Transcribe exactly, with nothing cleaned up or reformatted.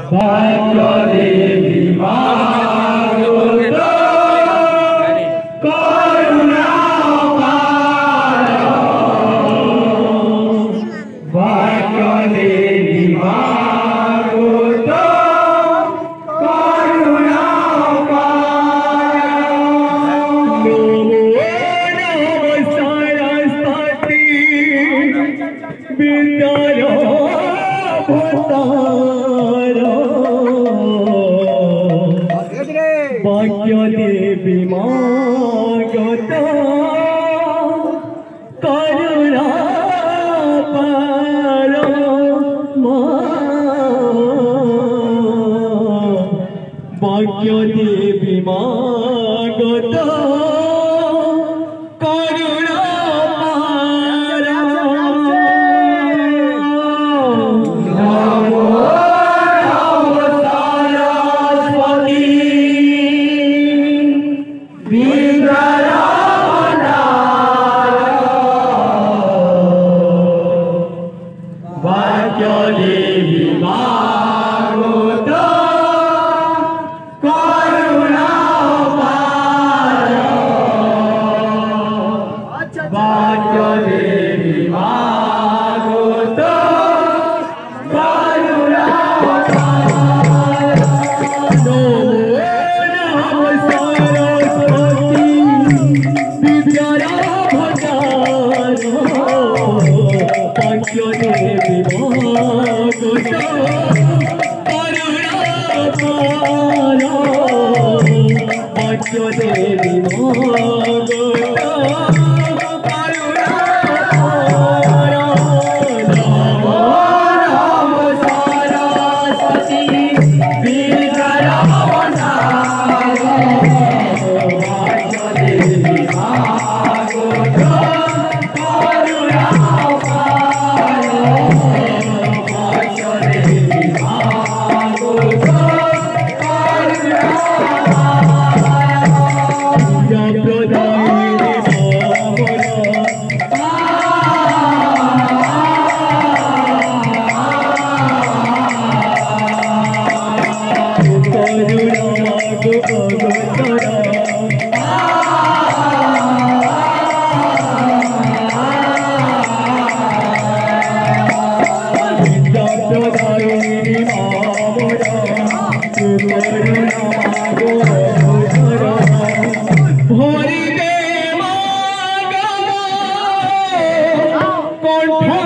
भाग्य देवी मागोतो करुणा पारो भाग्य देवी मागोतो करुणा पारो नमो सरस्वती विद्यारो भाग्य देवी मागोतो करुणा पारो भाग्य देवी मागोतो करुणा भाग्य देवी मागोतो करुणा पारो भाग्य देवी मागोतो करुणा पारो नमो सरस्वती विद्यारो भंडारो भाग्य देवी मागोतो करुणा पारो भाग्य देवी मागोतो करुणा पारो नमो नमो सरस्वती विद्यारो भंडारो भाग्य देवी मागोतो करुणा भरी दे मागा कंठ